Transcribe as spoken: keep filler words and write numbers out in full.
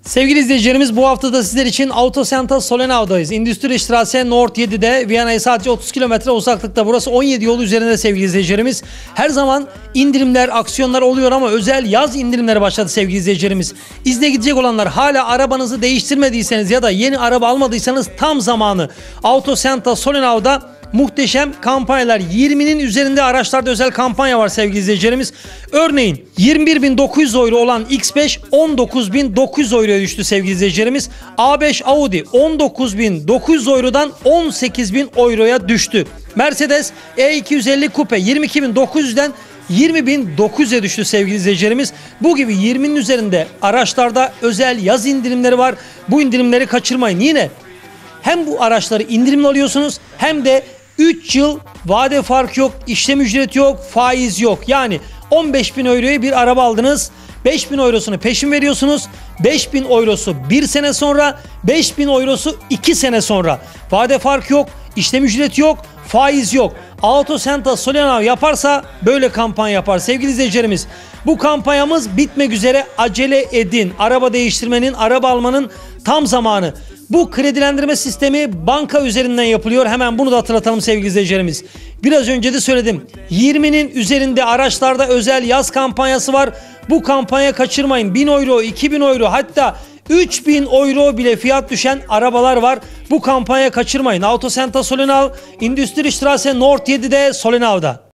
Sevgili izleyicilerimiz, bu hafta da sizler için Autocenter Sollenau'dayız. Industriestraße Nord yedi'de, Viyana'ya sadece otuz kilometre uzaklıkta. Burası on yedi yol üzerinde sevgili izleyicilerimiz. Her zaman indirimler, aksiyonlar oluyor ama özel yaz indirimleri başladı sevgili izleyicilerimiz. İzne gidecek olanlar, hala arabanızı değiştirmediyseniz ya da yeni araba almadıysanız tam zamanı. Autocenter Sollenau'da muhteşem kampanyalar. yirminin üzerinde araçlarda özel kampanya var sevgili izleyicilerimiz. Örneğin yirmi bir bin dokuz yüz euro olan X beş on dokuz bin dokuz yüz euroya düştü sevgili izleyicilerimiz. A beş Audi on dokuz bin dokuz yüz eurodan on sekiz bin euroya düştü. Mercedes E iki yüz elli Coupe yirmi iki bin dokuz yüzden yirmi bin dokuz yüze düştü sevgili izleyicilerimiz. Bu gibi yirminin üzerinde araçlarda özel yaz indirimleri var. Bu indirimleri kaçırmayın. Yine hem bu araçları indirimli alıyorsunuz hem de üç yıl vade farkı yok, işlem ücreti yok, faiz yok. Yani on beş bin euroya bir araba aldınız, beş bin eurosunu peşin veriyorsunuz, beş bin eurosu bir sene sonra, beş bin eurosu iki sene sonra. Vade farkı yok, işlem ücreti yok, faiz yok. Autocenter Sollenau yaparsa böyle kampanya yapar sevgili izleyicilerimiz. Bu kampanyamız bitmek üzere, acele edin. Araba değiştirmenin, araba almanın tam zamanı. Bu kredilendirme sistemi banka üzerinden yapılıyor. Hemen bunu da hatırlatalım sevgili izleyicilerimiz. Biraz önce de söyledim. yirminin üzerinde araçlarda özel yaz kampanyası var. Bu kampanya kaçırmayın. bin euro, iki bin euro, hatta üç bin euro bile fiyat düşen arabalar var. Bu kampanya kaçırmayın. Autocenter Sollenau, Industriestraße Nord yedi'de, Sollenau'da.